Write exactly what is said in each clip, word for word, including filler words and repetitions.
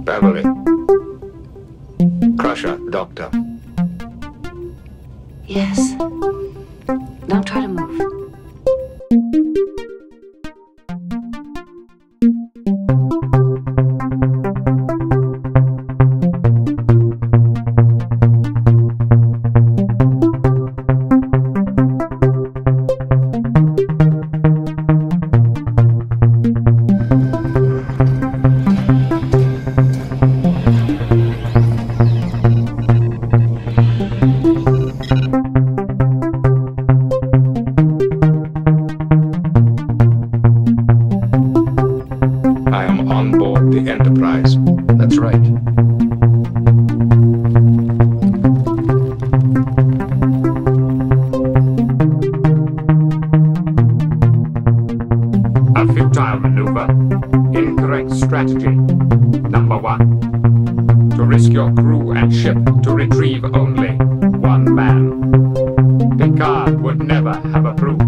Beverly. Crusher, Doctor. Yes. Don't try to move. I am on board the Enterprise. That's right. A futile maneuver. Incorrect strategy. Number one. To risk your crew and ship to retrieve only one man. Picard would never have approved.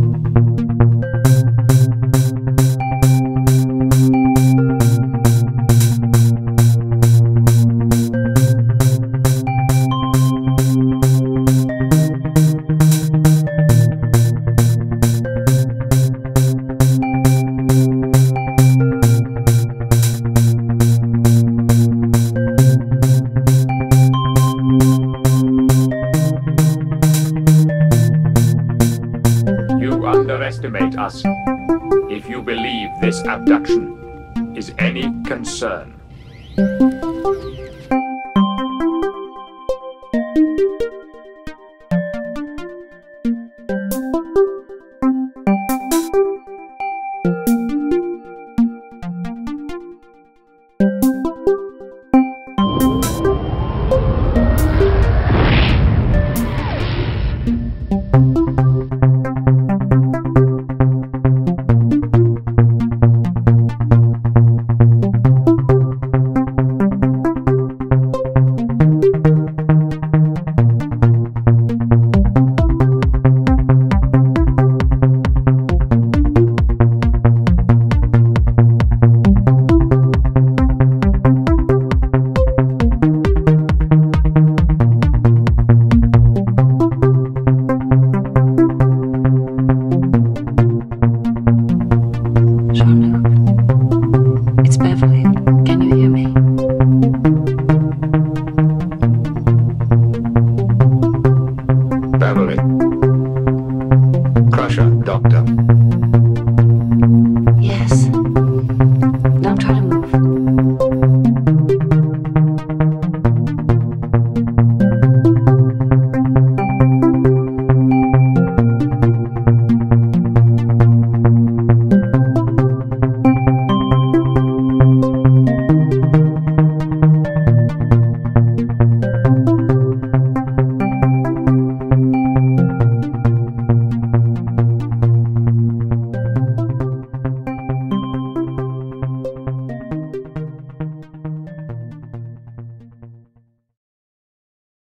You underestimate us if you believe this abduction is any concern. Jean-Luc, it's Beverly. Can you hear me?